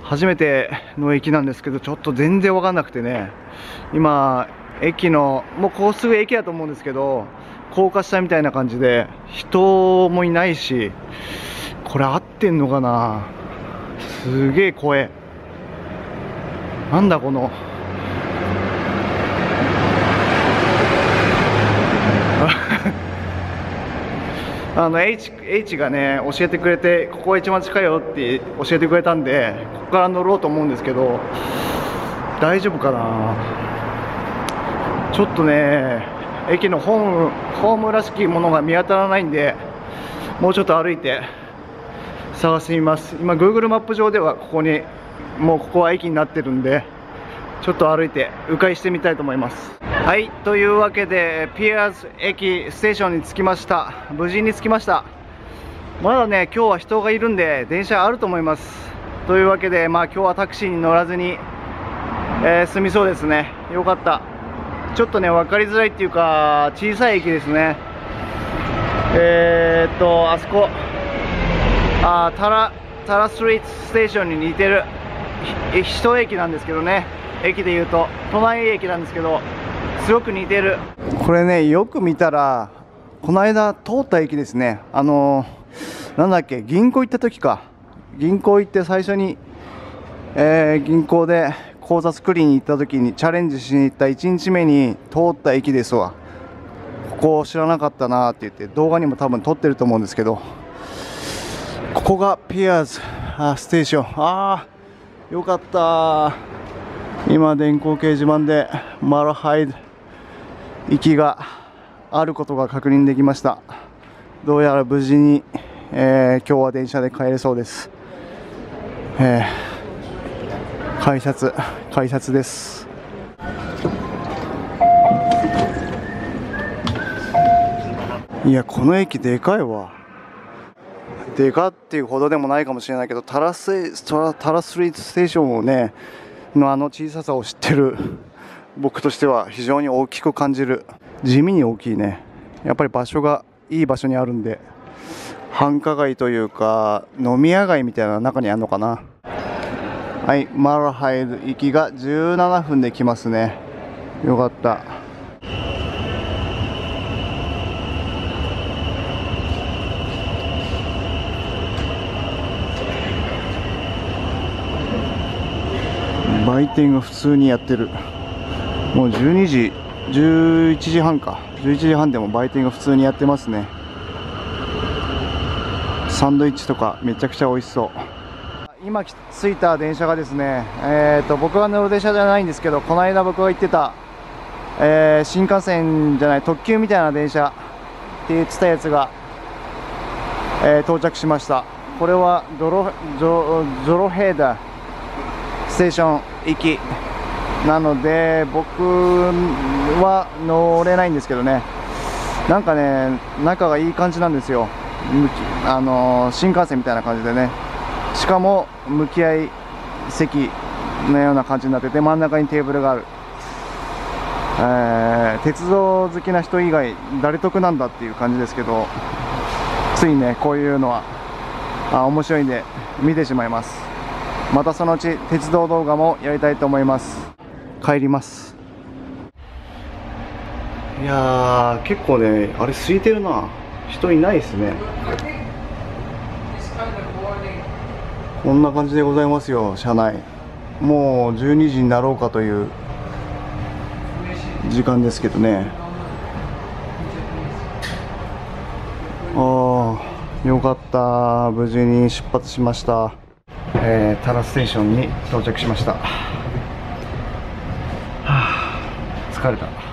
初めての駅なんですけど、ちょっと全然分かんなくてね、今駅のもうこうすぐ駅だと思うんですけど、高架下みたいな感じで人もいないし、これ合ってんのかな。すげえ怖え。なんだこのH がね教えてくれて、ここが一番近いよって教えてくれたんで、ここから乗ろうと思うんですけど、大丈夫かな。ちょっとね、駅のホームらしきものが見当たらないんで、もうちょっと歩いて探してみます。今 Google マップ上ではここは駅になってるんで、ちょっと歩いて迂回してみたいと思います。はい、というわけでピアーズ駅ステーションに着きました。無事に着きました。まだね今日は人がいるんで電車あると思います。というわけで今日はタクシーに乗らずに、済みそうですね。よかった。ちょっとね分かりづらいっていうか小さい駅ですね。あそこタラストリートステーションに似てる一駅なんですけどね。駅でいうと隣駅なんですけど、すごく似てる。これねよく見たらこの間通った駅ですね。なんだっけ、銀行行った時か。銀行行って最初に、銀行で口座作りに行った時にチャレンジしに行った1日目に通った駅ですわ。ここ知らなかったなって言って動画にも多分撮ってると思うんですけど、ここがピアーズステーション。よかった。今電光掲示板でマルハイド行きがあることが確認できました。どうやら無事に、今日は電車で帰れそうです。改札です。いやこの駅でかいわ。でかっていうほどでもないかもしれないけど、タラストリートステーションをねの小ささを知ってる僕としては非常に大きく感じる。地味に大きいね。やっぱり場所がいい場所にあるんで、繁華街というか飲み屋街みたいな中にあるのかな。はい、マルハイド行きが17分で来ますね。よかった。売店が普通にやってる。もう11時半か。11時半でも売店が普通にやってますね。サンドイッチとかめちゃくちゃ美味しそう。今着いた電車がですね、僕が乗る電車じゃないんですけど、この間僕が行ってた、新幹線じゃない特急みたいな電車って言ってたやつが、到着しました。これはゾロヘーダステーション行きなので僕は乗れないんですけどね。なんかね中がいい感じなんですよ。新幹線みたいな感じでね。しかも向き合い席のような感じになってて、真ん中にテーブルがある。鉄道好きな人以外誰得なんだっていう感じですけど、ついねこういうのは面白いんで見てしまいます。またそのうち鉄道動画もやりたいと思います。帰ります。いやー結構ねあれ空いてるな。人いないですね。こんな感じでございますよ車内。もう12時になろうかという時間ですけどね。よかった。無事に出発しました。タラステーションに到着しました。疲れた。